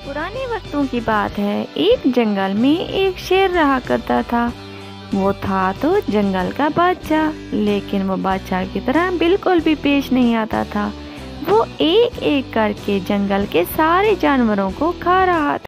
पुराने वक्तों की बात है। एक जंगल में एक शेर रहा करता था। वो था तो जंगल का बादशाह, लेकिन वो बादशाह की तरह बिल्कुल भी पेश नहीं आता था। वो एक एक करके जंगल के सारे जानवरों को खा रहा था।